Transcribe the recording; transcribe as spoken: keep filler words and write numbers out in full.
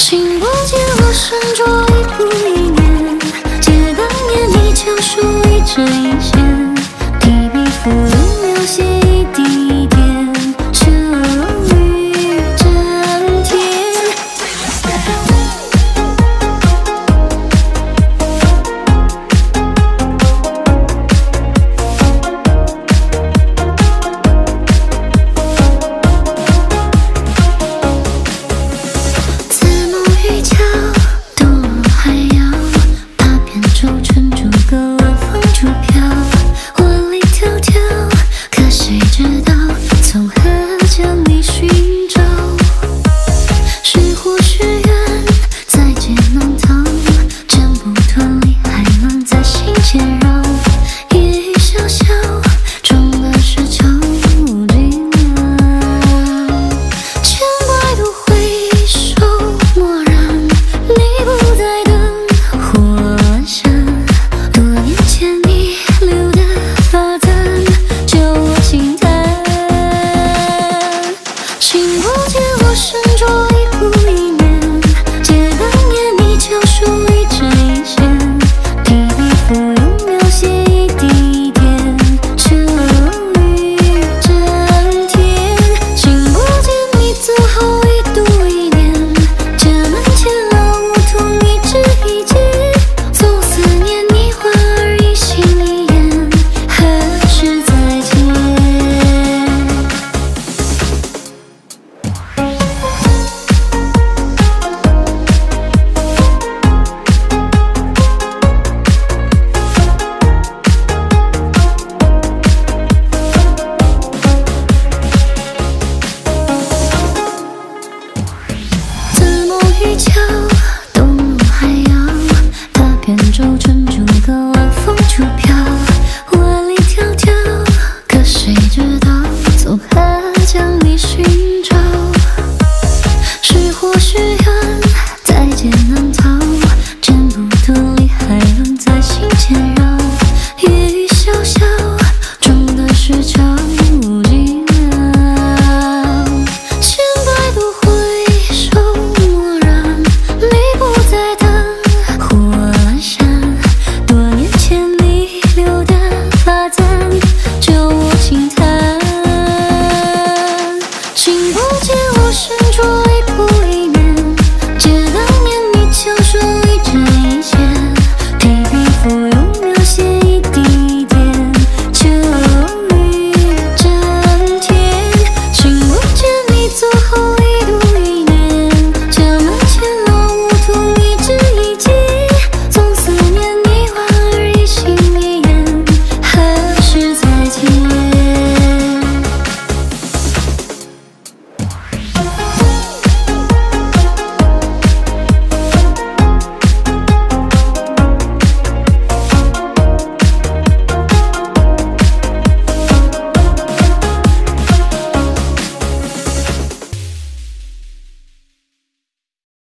心不见我身着一步一年，借当年你翘首一针一线，提笔赋录描写一地一点，秋雨整天。自梦渔樵，东入海洋，踏遍舟沉逐个晚风逐飘，万里迢迢，可谁知道从何将你寻找？是祸是缘，在劫难逃，挣不脱理还乱在心间绕，夜雨潇潇，终了是囚禁了。千百度回首蓦然，你不在灯火闪，多年前你留的发簪，叫我轻叹。心不见我身着一步一年，借当年你翘首一针一线，提笔赋录描写一地一点，秋雨整天。心不见你走后一度一年，家门前老梧桐一枝一节，总思念你莞尔一心一眼，何时再见？自梦渔樵，东入海洋，踏遍舟沉逐个晚风逐飘，万里迢迢，可谁知道从何将你寻找？是祸是